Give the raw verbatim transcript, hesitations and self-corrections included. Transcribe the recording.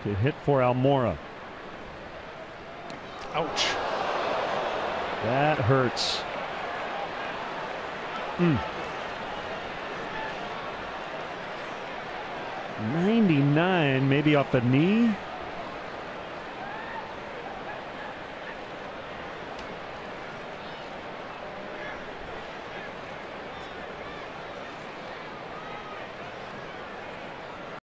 to hit for Almora. Ouch. That hurts. Mm. ninety-nine, maybe off the knee.